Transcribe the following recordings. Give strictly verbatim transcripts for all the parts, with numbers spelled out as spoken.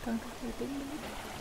Con cái tiếng đó.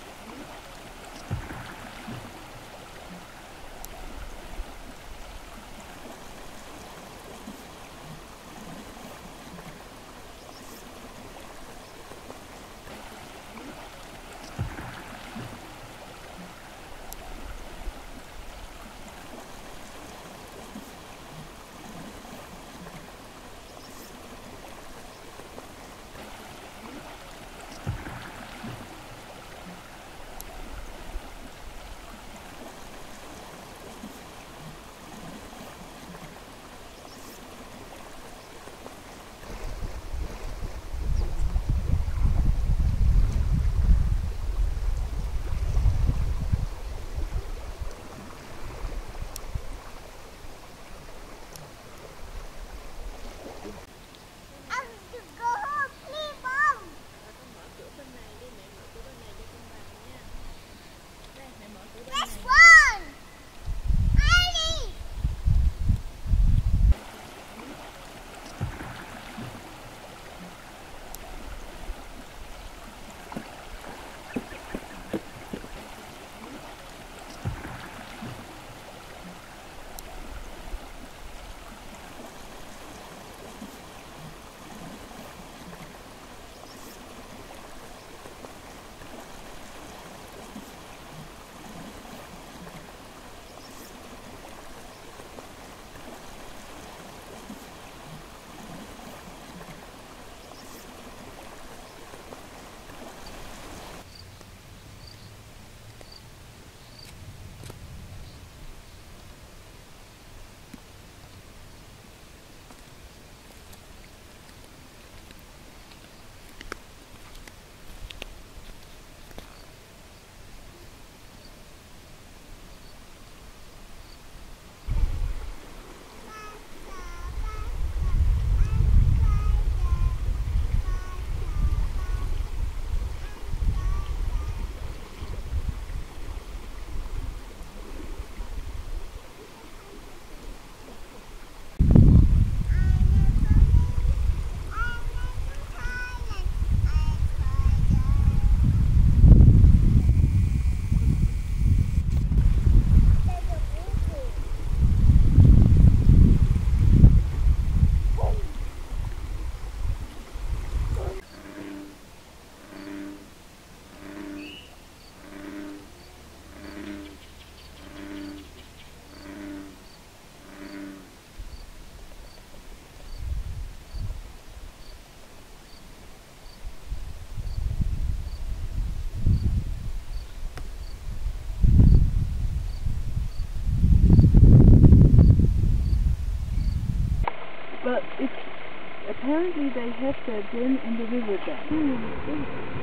But it's apparently they have their den in the river dam. Mm-hmm.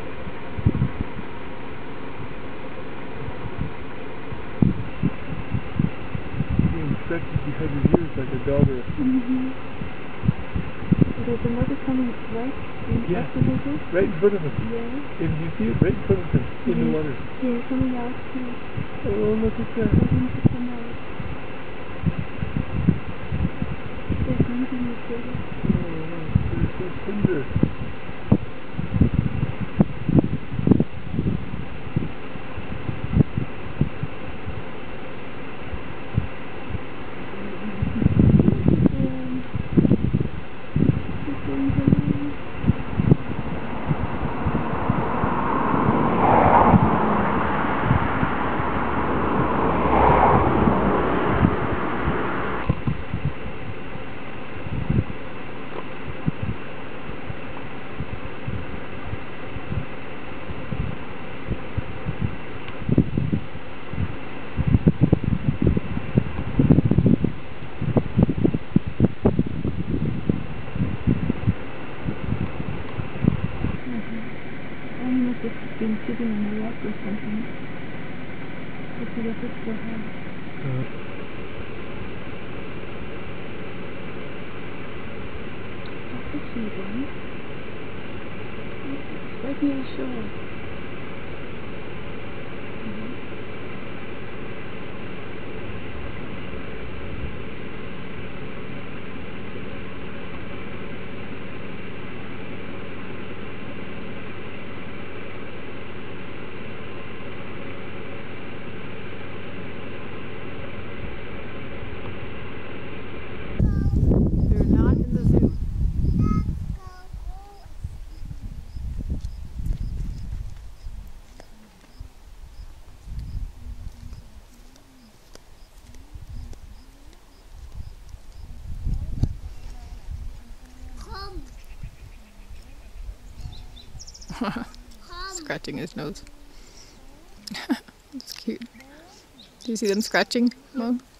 You inspect it behind your ears like a daughter. Mm-hmm. There's another coming right in yeah. the river. Right in front of us. Yeah. And you see it right in front of them, in yeah. the water. Yeah, coming out too. Oh, look at that. Starting to come out. They're breathing each other. Oh, they're so tender. Been sitting in a rock or something. Look at it for her. Uh. That's a sea one. It's right near the shore. Scratching his nose. That's cute. Do you see them scratching, Mom?